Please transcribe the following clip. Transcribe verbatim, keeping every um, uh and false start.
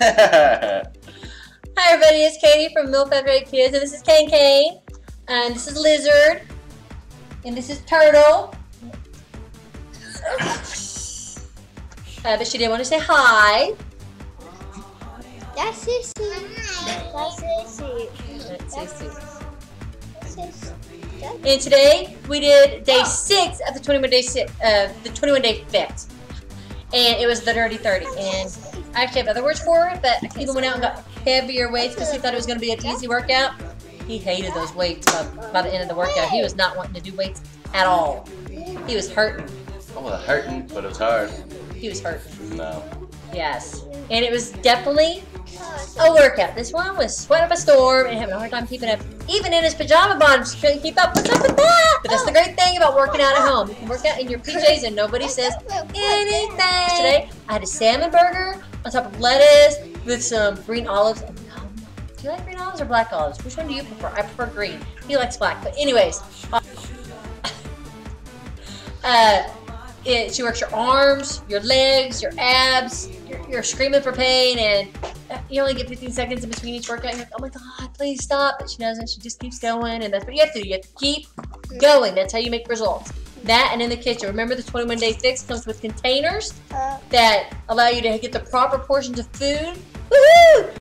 Hi everybody, it's Katie from Milk Fat Red Kids, and this is Kane Kane, and this is Lizard, and this is Turtle. Uh, but she didn't want to say hi. That's Sissy. That's Sissy. That's Sissy. And today we did day six of the twenty-one day uh, the twenty-one day fit, and it was the Dirty thirty. And I actually have other words for it, but Cleveland went out and got heavier weights because he thought it was going to be an easy workout. He hated those weights by, by the end of the workout. He was not wanting to do weights at all. He was hurting. I wasn't hurting, but it was hard. He was hurting. No. Yes. And it was definitely a workout. This one was sweating up a storm and having a hard time keeping up. Even in his pajama bottoms, trying to keep up. What's up with that? But that's the great thing about working out at home. You can work out in your P Js and nobody says anything. Today, I had a salmon burger on top of lettuce with some green olives. Do you like green olives or black olives? Which one do you prefer? I prefer green. He likes black. But anyways, uh, it, she works your arms, your legs, your abs. You're, you're screaming for pain, and you only get fifteen seconds in between each workout. You're like, oh my God, please stop. But she doesn't. She just keeps going, and that's what you have to do. You have to keep going. That's how you make results. That and in the kitchen. Remember, the twenty-one day fix comes with containers that allow you to get the proper portions of food. Woohoo!